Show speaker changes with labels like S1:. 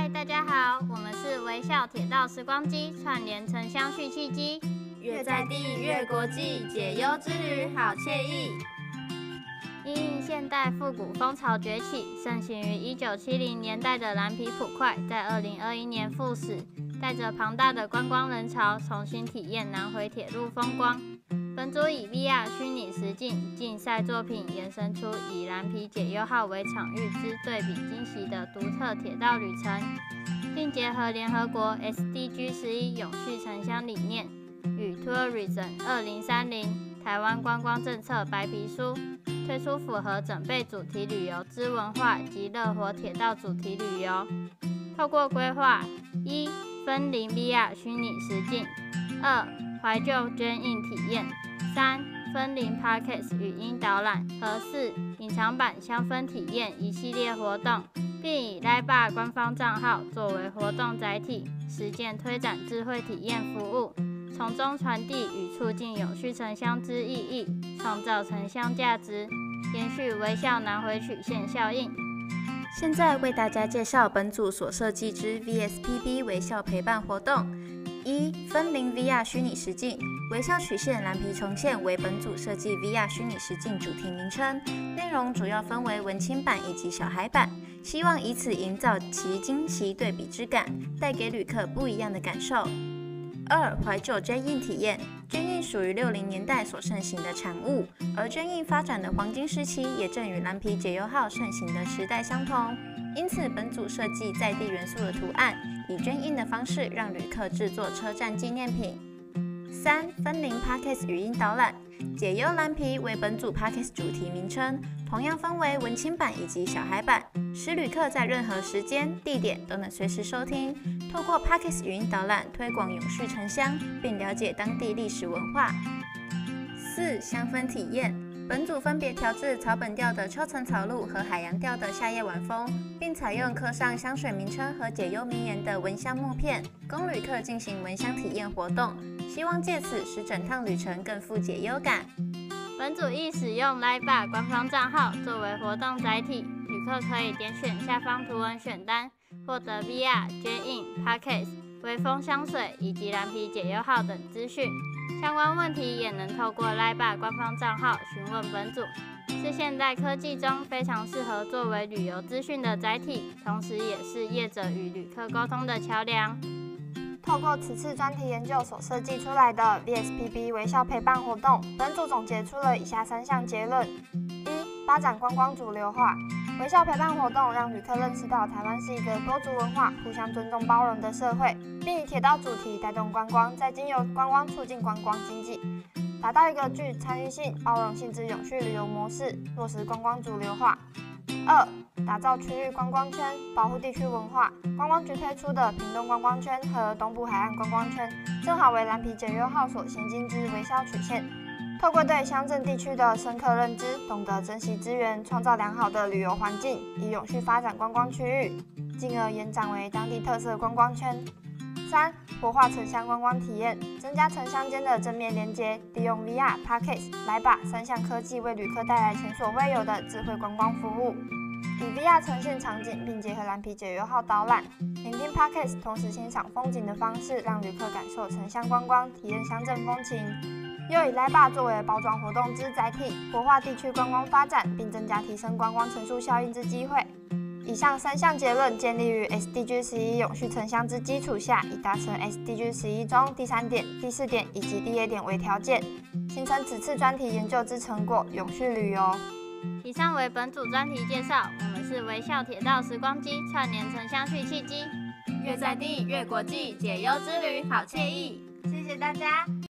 S1: 嗨，大家好，我们是微笑铁道时光机，串联城乡蓄气机，
S2: 越在地越国际，解忧之旅好惬意。
S1: 因应现代复古风潮崛起，盛行于1970年代的蓝皮普快，在2021年复驶，带着庞大的观光人潮，重新体验南回铁路风光。本组以 VR 虚拟实境竞赛作品延伸出以蓝皮解忧号为场域之对比惊喜的独特铁道旅程，并结合联合国 SDG 11永续城乡理念与 Tourism 2030台湾观光政策白皮书，推出符合整备主题旅游之文化及乐活铁道主题旅游。透过规划：1. 分龄 VR 虚拟实境；2. 怀旧捐印体验；3. 分龄 Podcast 语音导览和4. 隐藏版香氛体验一系列活动，并以 LiveBar 官方账号作为活动载体，实践推展智慧体验服务，从中传递与促进永续城乡之意义，创造城乡价值，延续微笑南回曲线效应。
S2: 现在为大家介绍本组所设计之 VSPB 微笑陪伴活动。1. 分龄 VR 虚拟实境，微笑曲线蓝皮重现为本组设计 VR 虚拟实境主题名称，内容主要分为文青版以及小孩版，希望以此营造其惊奇对比之感，带给旅客不一样的感受。2. 怀旧捐印体验，捐印属于60年代所盛行的产物，而捐印发展的黄金时期也正与蓝皮解忧号盛行的时代相同，因此本组设计在地元素的图案，以捐印的方式让旅客制作车站纪念品。3. 分龄 Podcast 语音导览，解忧蓝皮为本组 Podcast 主题名称，同样分为文青版以及小孩版，使旅客在任何时间、地点都能随时收听。透过 Podcast 语音导览推广永续城乡，并了解当地历史文化。4. 香氛体验，本组分别调制草本调的秋层草露和海洋调的夏夜晚风，并采用刻上香水名称和解忧名言的蚊香木片，供旅客进行蚊香体验活动，希望借此使整趟旅程更富解忧感。
S1: 本组亦使用 LiveBar 官方账号作为活动载体，旅客可以点选下方图文选单，获得 VR 捐印、Podcast、微风香水以及蓝皮解忧号等资讯。相关问题也能透过 LiveBar 官方账号询问本组，是现代科技中非常适合作为旅游资讯的载体，同时也是业者与旅客沟通的桥梁。
S3: 透过此次专题研究所设计出来的 VSPB 微笑陪伴活动，本组总结出了以下3项结论： 1. 发展观光主流化，微笑陪伴活动让旅客认识到台湾是一个多族文化、互相尊重包容的社会，并以铁道主题带动观光，再经由观光促进观光经济，达到一个具参与性、包容性之永续旅游模式，落实观光主流化。2. 打造区域观光圈，保护地区文化。观光局推出的屏东观光圈和东部海岸观光圈，正好为蓝皮解忧号所行经之微笑曲线。透过对乡镇地区的深刻认知，懂得珍惜资源，创造良好的旅游环境，以永续发展观光区域，进而延展为当地特色观光圈。3. 活化城乡观光体验，增加城乡间的正面连结，利用 VR、Podcast、LiveBar 3项科技为旅客带来前所未有的智慧观光服务。以 VR 呈现场景，并结合蓝皮解忧号导览，聆听 Podcast 同时欣赏风景的方式，让旅客感受城乡观光，体验乡镇风情。又以 LiveBar 作为包装活动之载体，活化地区观光发展，并增加提升观光乘数效应之机会。以上3项结论建立于 SDG 11永续城乡之基础下，以达成 SDG 11中第3点、第4点以及第2点为条件，形成此次专题研究之成果——永续旅游。
S1: 以上为本组专题介绍，我们是微笑铁道时光机，串联城乡蓄气机，
S2: 越在地越国际，解忧之旅好惬意。
S3: 谢谢大家。